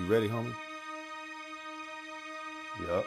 You ready, homie? Yup.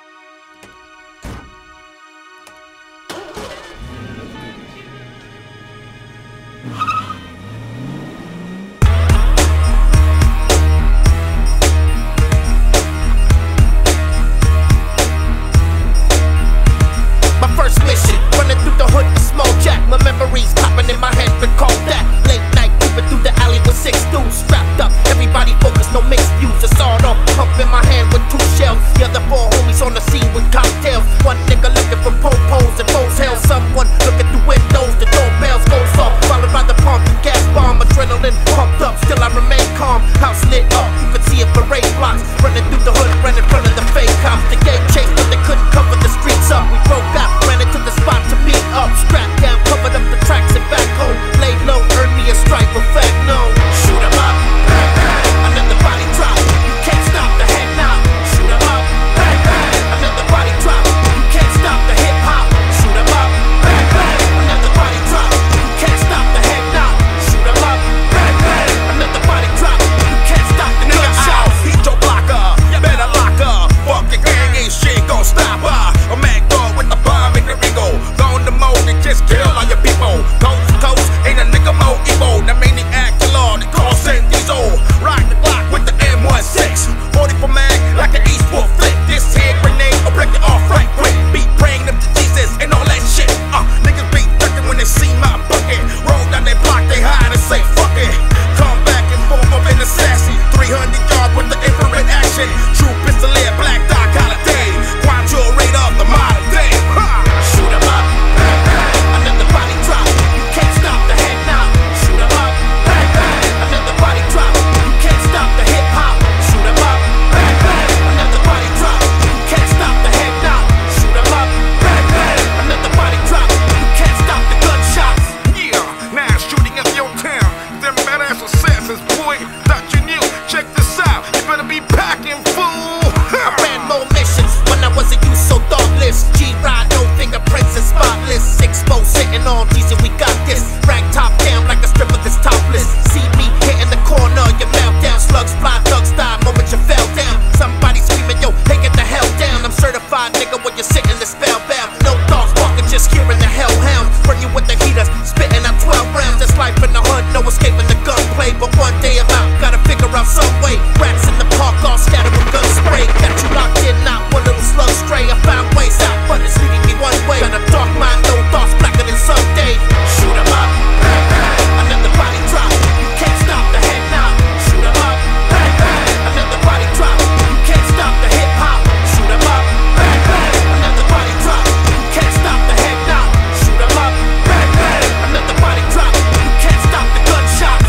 My first mission, running through the hood with small jack. My memories popping in my head, recall that. Late night, creeping through the alley with 6 dudes strapped up. Everybody focused, no mixed views. A sawed-off pump in my hand with 2 shells. The other 4 homies on the scene with cocktails. One nigga looking for po-pos and foes hell. Someone looking through windows, the doorbells goes off. Followed by the pump, the gas bomb, adrenaline pumped up. Still I remain calm, house lit up. You could see it parade blocks. Running through the hood, ran in front of the fake cops. The gate chased, but they couldn't cover the streets up. We broke out, ran into the spot to meet up. Strapped down, covered up the tracks and back home. Laid low, earned me a stripe, a fact known. Shoot 'em up, bang bang, another body drop. You can't stop the head now. Shoot 'em up, bang bang, another body drop. You can't stop the hip hop. Shoot 'em up, bang bang, another body drop. You can't stop the head now. Shoot 'em up, bang bang, another body drop. You can't stop the gunshots. Heat your blocker, you better lock her. Fuck your gang, ain't shit gon' stop her. A mad dog with the bomb in the Ringo. Go on the mode and just kill all your people. Coast to coast, ain't a nigga more evil. The maniac to law, they call San Diesel. Ride the block with the M16. 40 for mag, like an Eastwood flick. This here grenade, I'll break it off right quick. Be praying up to Jesus and all that shit. Niggas be ducking when they see my bucket. Roll down their block, they hide and say fuck it. Come back and form up in the sassy. 300 yards with the infrared action. True pistolier, black dot holiday. Quancho radar, the modern day. Shoot 'em up, bang bang, another body drop. You can't stop the head now. Shoot 'em up, bang bang, another body drop. You can't stop the hip hop. Shoot 'em up, bang bang, another body drop. You can't stop the head now. Shoot 'em up, bang bang, another body drop. You can't stop the gunshots. Yeah, now shooting up your town. Them badass assassins, boy, thought you knew. Check this out, you better be packing, fool. I ran more missions when I was a youth so thoughtless. G-Ride, no fingerprints and spotless. 6 foes sitting on G's and we got this. Rag top down like a stripper that's topless. See me hitting the corner, your mouth down. Slugs fly, thugs die, moment you fell down. Somebody screaming, yo, hey, get the hell down. I'm certified, nigga, when you're sitting the spellbound. No thoughts, walking, just hearing the hellhound. Burn you with the heaters, spitting out 12 rounds. That's life in the hood, no escaping the gunplay. But one day I'm out, gotta figure out some way. Rats in the park, all scattered with gun spray. Got you locked in, not one little slug stray. I found ways out, but it's leading me one way. Got a dark mind, no thoughts, blacker than someday. Shoot 'em up, bang bang, another body drop. You can't stop the head now. Shoot 'em up, bang bang, another body drop. You can't stop the hip hop. Shoot 'em up, bang bang, another body drop. You can't stop the head now. Shoot 'em up, bang bang, another body drop. You can't stop the gunshots.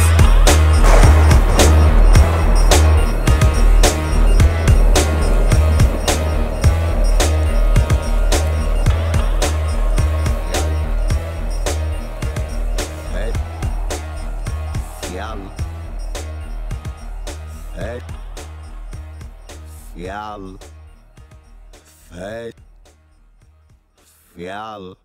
Fial. Fial.